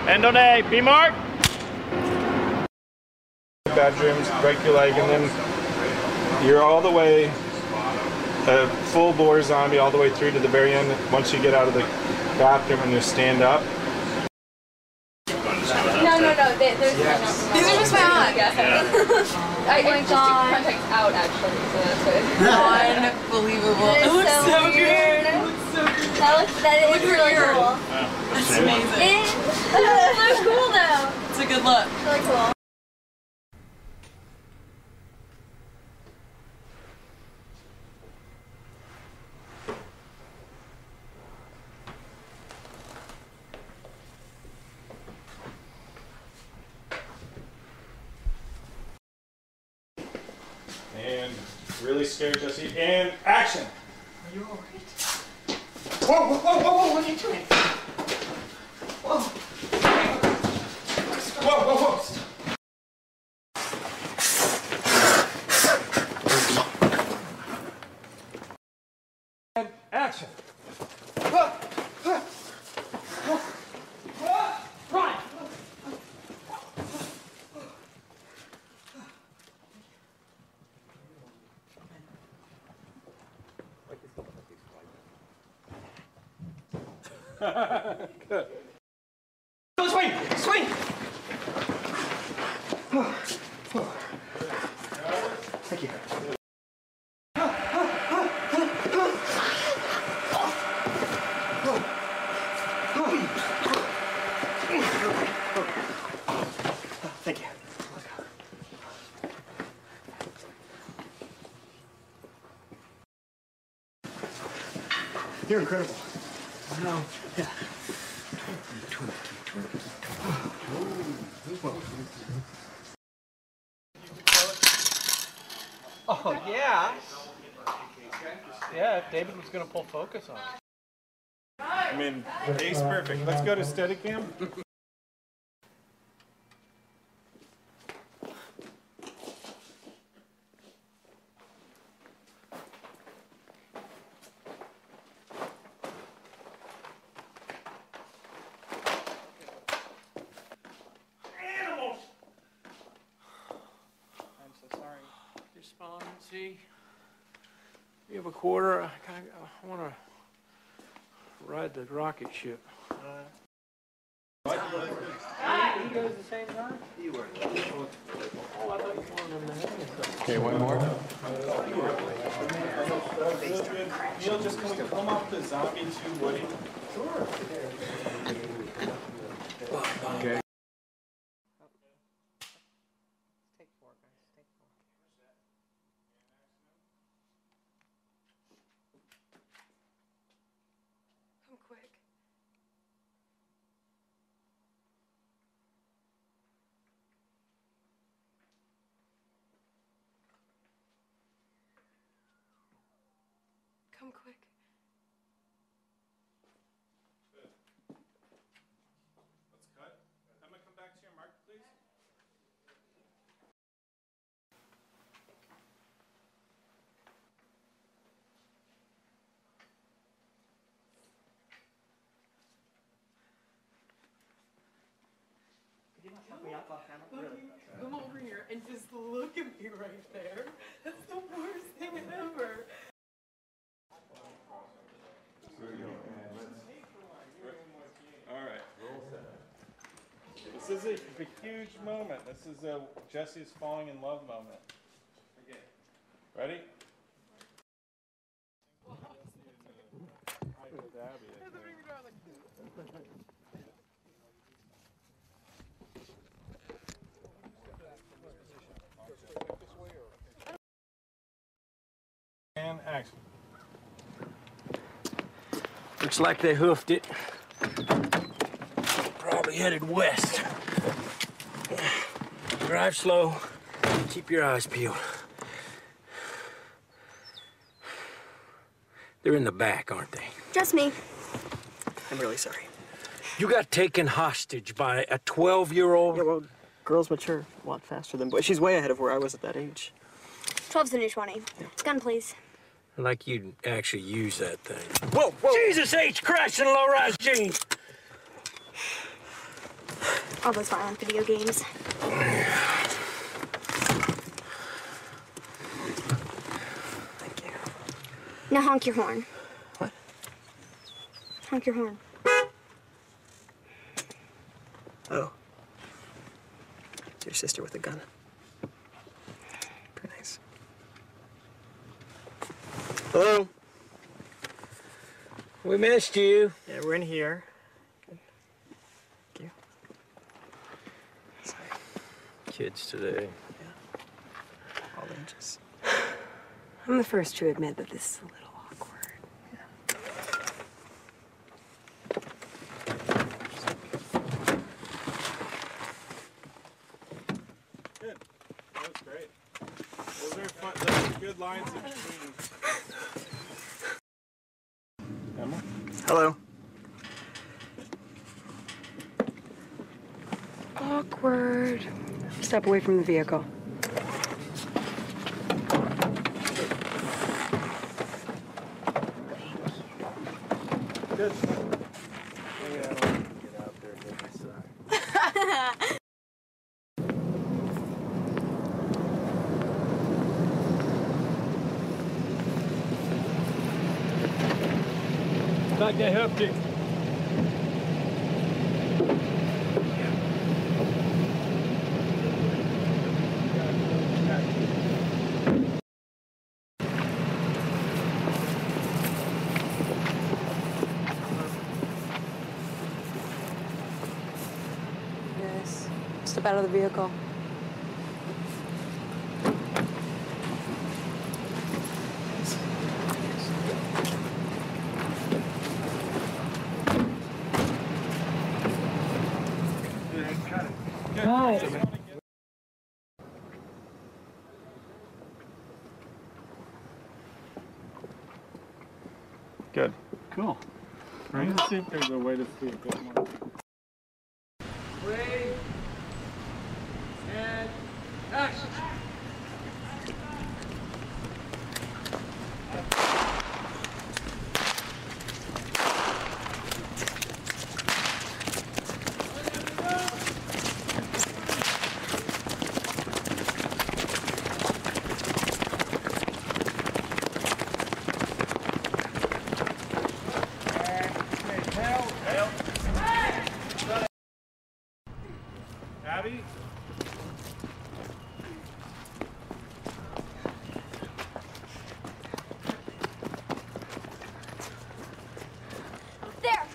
End on A. B mark. Bedrooms, break your leg, and then you're all the way, a full bore zombie all the way through to the very end. Once you get out of the bathroom and you stand up. No, there's these are just my eyes. I just took contacts out actually, so that's good. Unbelievable. It looks so weird. It looks so good. That is really cool. That's amazing. It's so cool though. It's a good look. It's really cool. And really scared Jesse. And action! Are you alright? Whoa, what are you doing? Whoa. Whoa. And action! Run! Good. Go swing! Thank you. Thank you. You're incredible. No. Yeah. Oh, yeah. Yeah, if David was going to pull focus on it. I mean, ace perfect. Let's go to Steadicam. See, you have a quarter. I want to ride the rocket ship. He goes the same time? You were. Oh, I thought you wanted him to hang himself. Okay, one more. Neil, just can we come off the zombie to Woody? Sure. Okay. Come quick. Good. Let's cut. Emma, come back to your mark, please. Could you not fuck me up off camera? Really? Come over here and just look at me right there. That's the worst thing ever. Alright. This is a huge moment. This is Jesse's falling in love moment. Ready? And action. Looks like they hoofed it. Probably headed west. Drive slow. Keep your eyes peeled. They're in the back, aren't they? Just me. I'm really sorry. You got taken hostage by a 12-year-old? Yeah, well, girls mature a lot faster than boys. She's way ahead of where I was at that age. 12's the new 20. Gun, please. Like you'd actually use that thing. Whoa! Jesus H. Christ in a low-rise jeans! All those violent video games. Thank you. Now honk your horn. What? Honk your horn. Oh. It's your sister with a gun. Pretty nice. Hello? We missed you. Yeah, we're in here. Good. Thank you. Sorry. Kids today. Yeah. All inches. I'm the first to admit that this is a little awkward. Good. That was great. Those are fun. Those are good lines in between. Emma? Hello. Awkward. Step away from the vehicle. Good. Yeah, I don't need to get out there and get inside. Like they helped you. Yes. Step out of the vehicle. Good. Cool. Right? Let's see if there's a way to see a bit more. Ready, and action. Abby? There!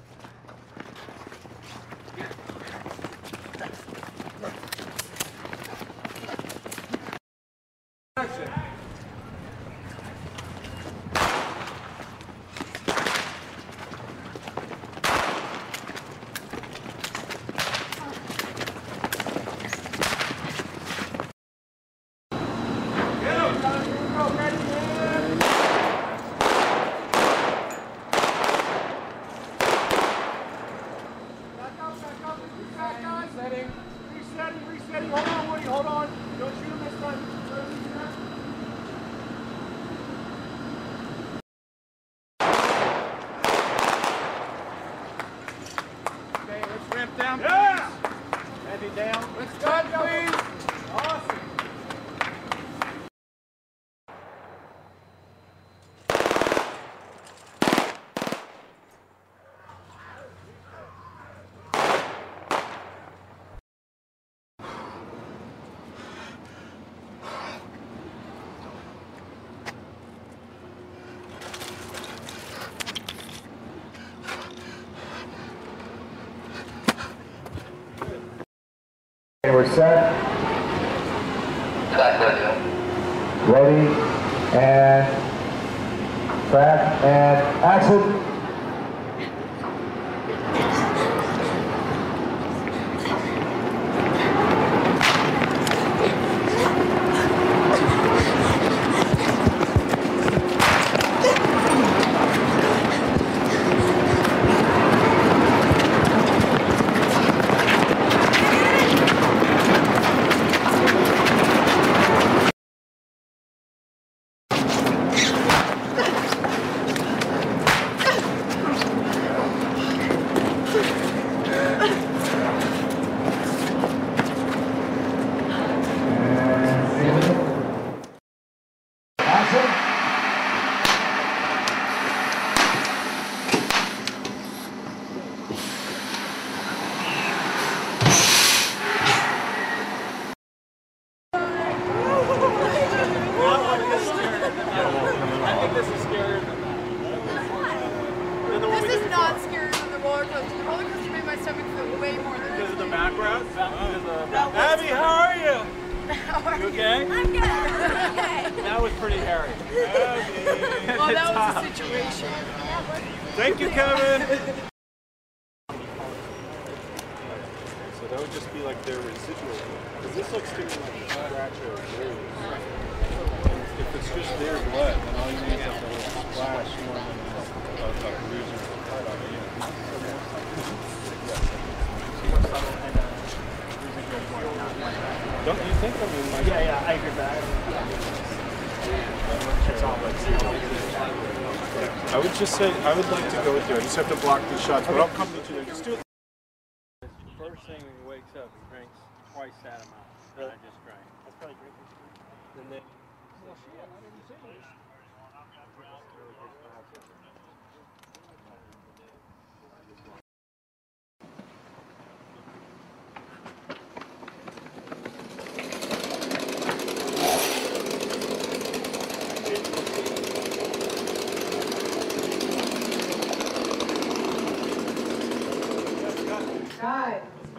Resetting. Hold on, Woody. Hold on. Don't shoot him this time. Okay, let's ramp down, please. Yeah! Heavy down. Let's go, please. Awesome. Okay, we're set. Ready, and track, and action. my stomach for way more than Because of the background? Abby, how are you? You okay? I'm good. Okay. That was pretty hairy. Abby. Well, that was the situation. Thank you, Kevin. So that would just be like their residual. Because this looks to me like a scratch or a bruise. If it's just their blood, then all you need is like a little splash more than a bruise or a cut on it. Don't you think? I mean, like, Yeah, I agree with that. I would just say, I would like to go with you. I just have to block these shots, but I'll come with you there. Just do it. First thing when he wakes up, he drinks twice that amount that I just drank. That's probably great. And then, Guys,